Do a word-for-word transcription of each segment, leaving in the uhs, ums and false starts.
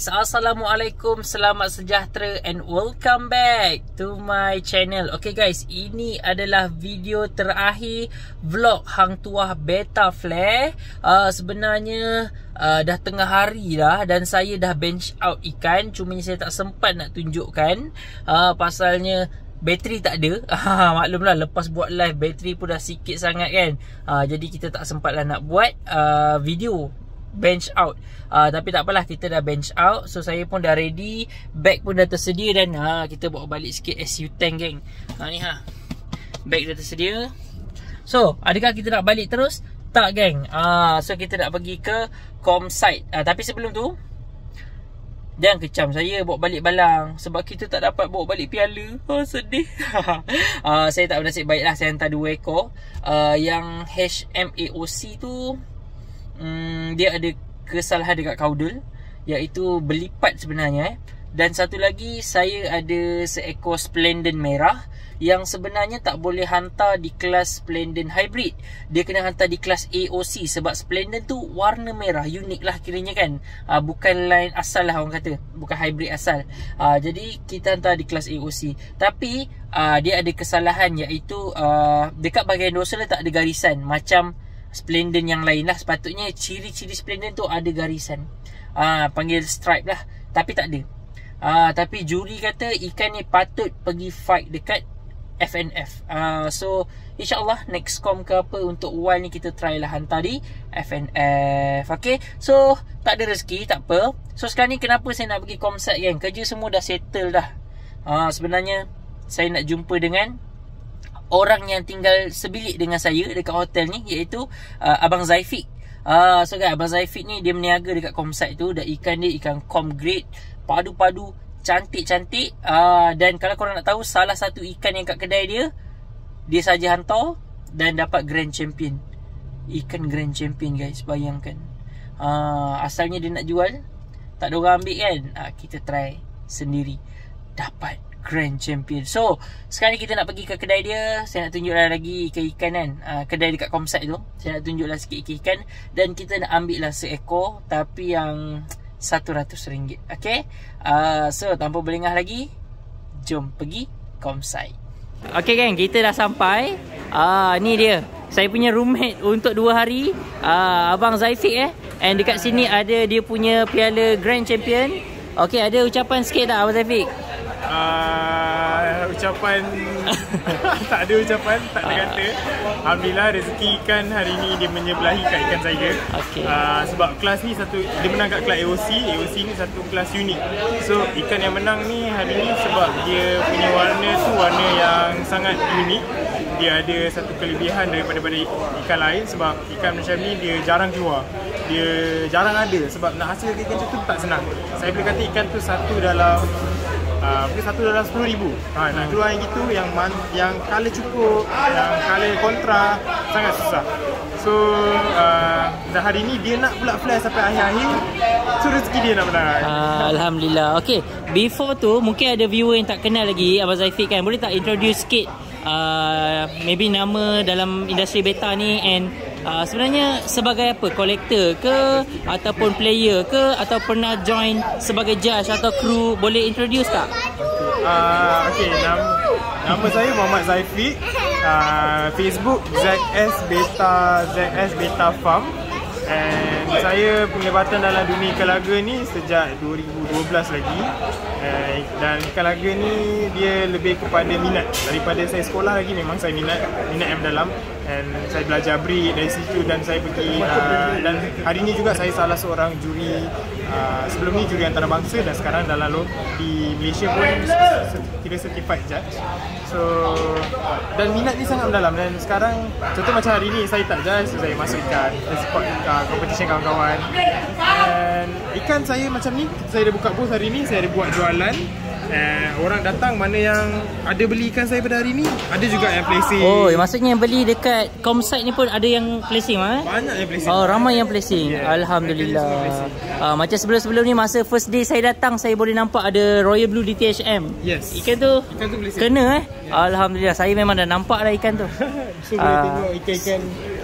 guys, Assalamualaikum, selamat sejahtera and welcome back to my channel. Okay guys, ini adalah video terakhir vlog Hang Tuah Beta Flare. uh, Sebenarnya uh, dah tengah hari dah dan saya dah bench out ikan. Cuma saya tak sempat nak tunjukkan uh, pasalnya bateri tak ada. Maklumlah, lepas buat live bateri pun dah sikit sangat kan. uh, Jadi kita tak sempat lah nak buat uh, video bench out. uh, Tapi tak apalah, kita dah bench out. So saya pun dah ready, bag pun dah tersedia. Dan ha, kita bawa balik sikit S U tank geng. ha, Ni ha, bag dah tersedia. So adakah kita nak balik terus? Tak geng. uh, So kita nak pergi ke com site. uh, Tapi sebelum tu, jangan kecam saya bawa balik balang, sebab kita tak dapat bawa balik piala. Oh, sedih. uh, Saya tak bernasib baik lah. Saya hantar dua ekor. uh, Yang H M A O C tu, Hmm, dia ada kesalahan dekat kaudal, iaitu berlipat sebenarnya eh. Dan satu lagi, saya ada seekor Splendon merah yang sebenarnya tak boleh hantar di kelas Splendon Hybrid. Dia kena hantar di kelas A O C, sebab Splendon tu warna merah, unik lah kiranya kan. uh, Bukan line asal lah orang kata, bukan hybrid asal. uh, Jadi kita hantar di kelas A O C. Tapi uh, dia ada kesalahan, iaitu uh, dekat bahagian dorsal tak ada garisan macam Splendon yang lain lah. Sepatutnya ciri-ciri Splendon tu ada garisan, ah, panggil stripe lah. Tapi tak ada. ah, Tapi juri kata ikan ni patut pergi fight dekat F N F. ah, So insyaAllah next com ke apa untuk wild ni kita try lah hantar di F N F. Okay, so tak ada rezeki, tak apa. So sekarang ni kenapa saya nak pergi comsat kan? Kerja semua dah settle dah. ah, Sebenarnya saya nak jumpa dengan orang yang tinggal sebilik dengan saya dekat hotel ni, iaitu uh, Abang Zaifik. uh, So kan, Abang Zaifik ni dia meniaga dekat comsite tu. Dan ikan dia ikan com grade, padu-padu, cantik-cantik. uh, Dan kalau korang nak tahu, salah satu ikan yang kat kedai dia, dia saja hantar dan dapat Grand Champion. Ikan Grand Champion guys, bayangkan. uh, Asalnya dia nak jual, tak ada orang ambil kan. uh, Kita try sendiri, dapat Grand Champion. So sekarang ni kita nak pergi ke kedai dia. Saya nak tunjuklah lagi ikan ikan kan. uh, Kedai dekat comsite tu, saya nak tunjuklah sikit ikan ikan. Dan kita nak ambil lah seekor, tapi yang satu ratus ringgit. Okay, uh, so tanpa berlengah lagi, jom pergi comsite. Okay kan, kita dah sampai. uh, Ni dia, saya punya roommate untuk dua hari, uh, Abang Zaifik eh. And dekat sini ada dia punya piala Grand Champion. Okay, ada ucapan sikit tak Abang Zaifik? Uh, ucapan tak ada ucapan, tak ada kata. Alhamdulillah rezeki ikan hari ni dia menyebelahi kat ikan saya. Okay. uh, Sebab kelas ni satu, dia menang kat kelas A O C. A O C ni satu kelas unik. So ikan yang menang ni hari ni sebab dia punya warna tu warna yang sangat unik. Dia ada satu kelebihan daripada ikan lain, sebab ikan macam ni dia jarang keluar, dia jarang ada. Sebab nak hasilkan ikan macam tu tak senang. Saya boleh kata ikan tu satu dalam Uh, mungkin satu dalam sepuluh ribu. ha, Nak keluar yang gitu, yang man, yang colour cukup, yang colour kontra, sangat susah. So uh, dah hari ni dia nak pula flare sampai akhir-akhir. So rezeki dia nak menang. uh, Alhamdulillah. Okay, before tu mungkin ada viewer yang tak kenal lagi Abang Zaifik kan. Boleh tak introduce sikit uh, maybe nama dalam industri beta ni, and uh, sebenarnya sebagai apa, kolektor ke ataupun player ke, atau pernah join sebagai judge atau kru? Boleh introduce tak? Uh, okay, nama, nama saya Muhammad Zaifik. uh, Facebook Z S Beta, Z S Beta Farm. And saya penglibatan dalam dunia ikan laga ni sejak dua ribu dua belas lagi. uh, Dan ikan laga ni dia lebih kepada minat. Daripada saya sekolah lagi, memang saya minat Minat yang mendalam. And saya belajar breed dari situ. Dan saya pergi uh, dan hari ni juga saya salah seorang juri. uh, Sebelum ni juri antarabangsa, dan sekarang dah lalu di Malaysia pun kira certified judge. So dan minat ni sangat mendalam. Dan sekarang contoh macam hari ni saya tak judge, saya masuk ikan, saya support uh, competition kawan-kawan. Dan ikan saya macam ni, saya dah buka booth hari ni, saya ada buat jualan. Eh, orang datang, mana yang ada beli ikan saya pada hari ni, ada juga yang placing. Oh, maksudnya yang beli dekat comsite ni pun ada yang placing eh? Banyak yang placing. Oh, ramai yang placing. Yeah. Alhamdulillah. Placing. Uh, macam sebelum-sebelum ni, masa first day saya datang, saya boleh nampak ada Royal Blue D T H M. Yes. Ikan tu, ikan tu placing. Kena eh? Yeah. Alhamdulillah, saya memang dah nampak dah ikan tu. So boleh uh, tengok ikan-ikan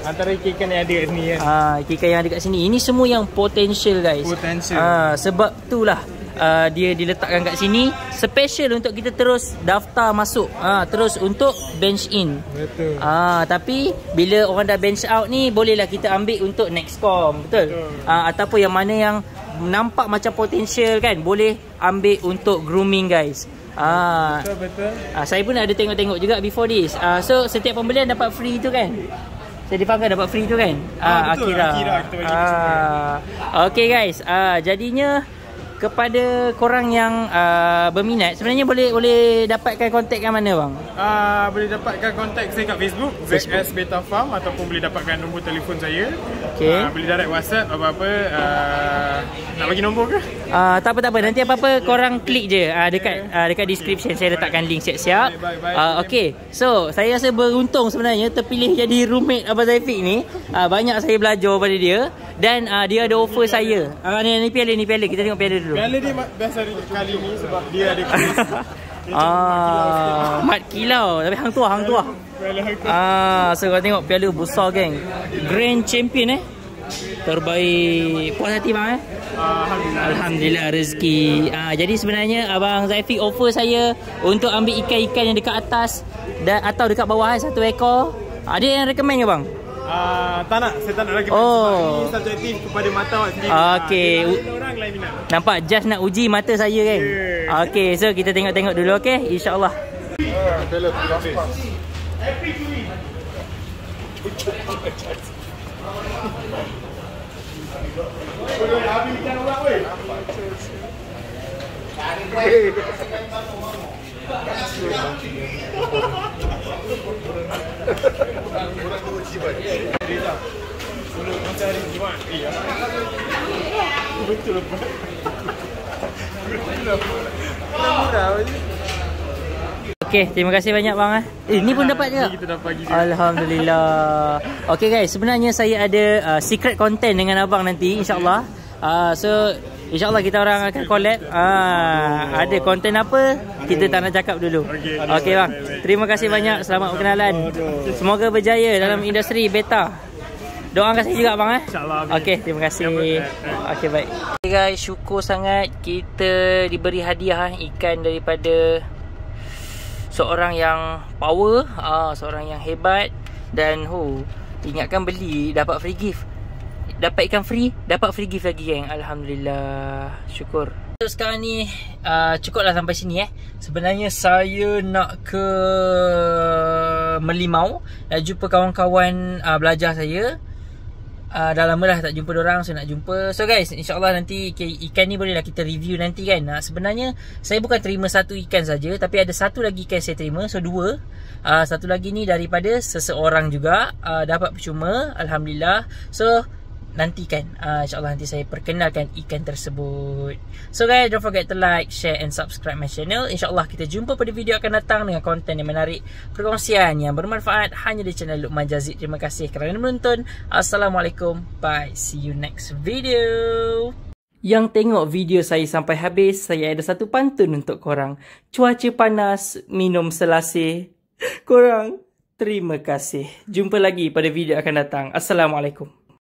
Antara ikan yang ada kat sini kan. Ah, ikan yang ada kat sini. Ini semua yang potential guys. Potential. Ah, sebab itulah uh, dia diletakkan kat sini special untuk kita terus daftar masuk. Ah, terus untuk bench in. Betul. Ah, tapi bila orang dah bench out ni, bolehlah kita ambil untuk next com, betul? betul. Ah, ataupun yang mana yang nampak macam potential kan, boleh ambil untuk grooming guys. Ah, betul betul. Ah, saya pun ada tengok-tengok juga before this. Ah, so setiap pembelian dapat free tu kan? Saya dipanggil dapat free tu kan? Ah, betul. Akira. Akira kita bagi ah, okay guys, ah, jadinya kepada korang yang uh, berminat, sebenarnya boleh boleh dapatkan kontak kat mana bang? Uh, boleh dapatkan kontak saya kat Facebook, Z S Beta Farm, ataupun boleh dapatkan nombor telefon saya. Okay. Uh, boleh direct WhatsApp apa-apa. Uh, nak bagi nombor ke? Uh, tak apa tak apa, nanti apa-apa korang klik je uh, dekat uh, dekat description, saya letakkan link siap-siap. Uh, okay, so saya rasa beruntung sebenarnya terpilih jadi roommate Abang Zaifiq ni. Uh, banyak saya belajar pada dia. Dan uh, dia ada offer saya. Ah uh, ni, ni piala ni piala. Kita tengok piala dulu. Piala dia best hari kali ni sebab dia ada kuis. Ah, mat kilau tapi hang tua, hang tua. Ah, so kau tengok piala besar geng. Grand Champion eh. Terbaik. Puas hati bang eh? Alhamdulillah. Alhamdulillah rezeki. Ah, jadi sebenarnya Abang Zaifiq offer saya untuk ambil ikan-ikan yang dekat atas dan atau dekat bawah eh, satu ekor. Ada yang recommend ke bang? Uh, tak nak, saya tak nak lagi. Oh. Ini subjektif kepada mata awak sendiri. Okey. Uh, orang lain minat. Nampak just nak uji mata saya kan. Yeah. Okey, so kita tengok-tengok dulu okey, insya-Allah. Ah, fellow habis. Happy to eat. Boleh habis ikan orang weh. Betul apa? Okey, terima kasih banyak bang eh. Eh, ni pun dapat juga. Kita dapat juga. Alhamdulillah. Okey guys, sebenarnya saya ada uh, secret content dengan abang nanti insya-Allah. Uh, so InsyaAllah kita orang akan collab. Ah, ada konten apa kita tak nak cakap dulu. Okey okay, bang. Terima kasih banyak. Selamat berkenalan. Semoga berjaya dalam industri beta. Doakan saya juga bang eh. InsyaAllah. Okey, terima kasih. Okey baik. Okay, guys, syukur sangat kita diberi hadiah ikan daripada seorang yang power, ah, seorang yang hebat dan ho, ingatkan beli dapat free gift. Dapat ikan free, dapat free gift lagi geng. Alhamdulillah. Syukur. Sekarang ni uh, cukuplah sampai sini eh. Sebenarnya saya nak ke Merlimau nak jumpa kawan-kawan uh, belajar saya. Uh, dah lama dah tak jumpa diorang, so nak jumpa. So guys, insyaAllah nanti ikan ni bolehlah kita review nanti kan. uh, Sebenarnya saya bukan terima satu ikan saja, tapi ada satu lagi ikan saya terima. So dua. uh, Satu lagi ni daripada seseorang juga, uh, dapat percuma. Alhamdulillah. So nantikan, uh, insyaAllah nanti saya perkenalkan ikan tersebut. So guys, don't forget to like, share and subscribe my channel. InsyaAllah kita jumpa pada video akan datang dengan konten yang menarik, perkongsian yang bermanfaat hanya di channel Luqman Jazid. Terima kasih kerana menonton. Assalamualaikum. Bye. See you next video. Yang tengok video saya sampai habis, saya ada satu pantun untuk korang. Cuaca panas, minum selasih. Korang, terima kasih. Jumpa lagi pada video akan datang. Assalamualaikum.